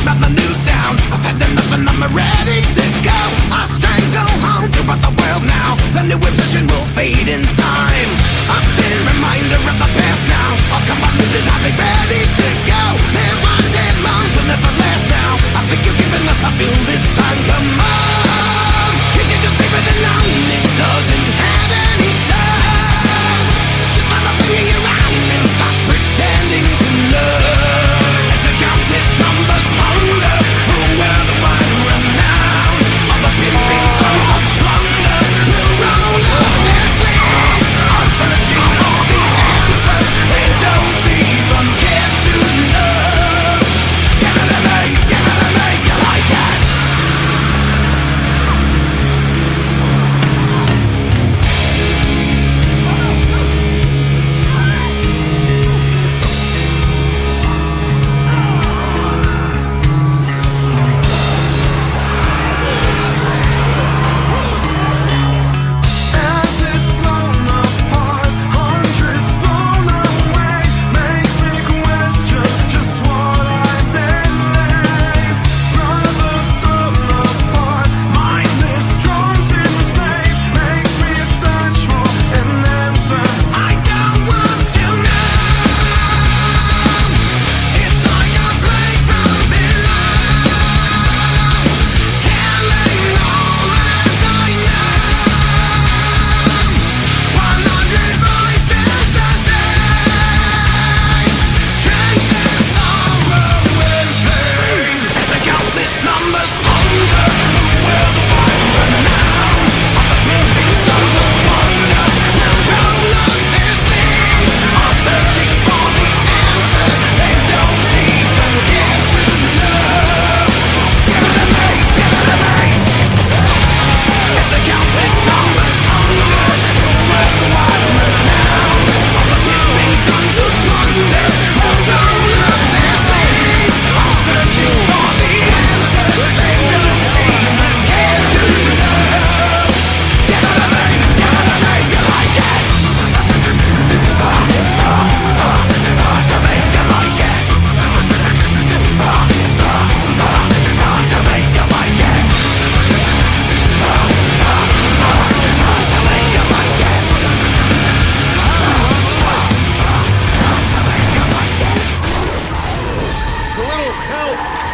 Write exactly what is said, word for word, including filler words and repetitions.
about the new sound. I've had enough and I'm ready to go. I'll strangle home throughout the world now. The new obsession will fade in time. A thin reminder of the past now. I'll come on and I'll be ready to go. And watch it moans will never last now. I think you're giving us, I feel this time. Come on, can't you just leave it alone? It doesn't have any soul. Just stop playing around and stop pretending to love. As I count this numbers longer for a worldwide renown. All the pimping sons of plunder will roll up their sleeves. Are searching for the answers they don't even care to know. Give it to me, give it to me, you like it. Help!